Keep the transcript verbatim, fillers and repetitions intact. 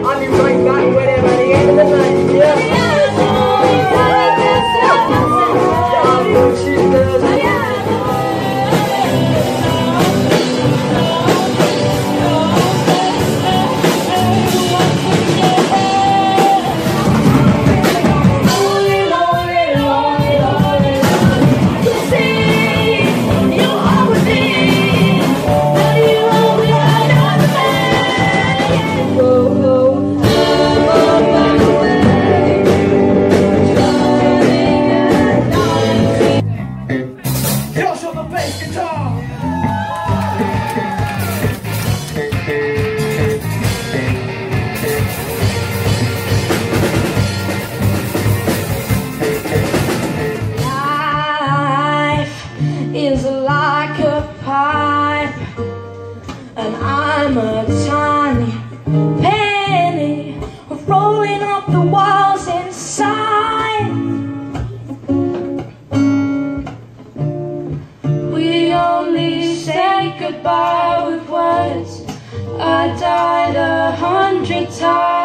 I'll be right back with it by the end of the night. Yeah. Is like a pipe, and I'm a tiny penny rolling up the walls inside. We only say goodbye with words. I died a hundred times.